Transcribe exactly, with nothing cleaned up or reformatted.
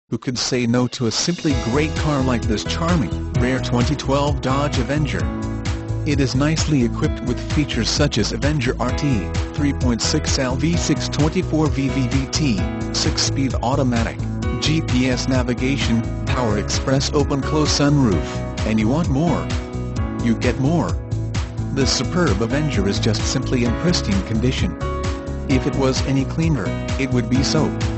Who could say no to a simply great car like this charming, rare twenty twelve Dodge Avenger? It is nicely equipped with features such as Avenger R T, three point six L V six twenty-four V V V T, six-speed automatic, G P S navigation, Power Express open-close sunroof, and you want more. You get more. This superb Avenger is just simply in pristine condition. If it was any cleaner, it would be so.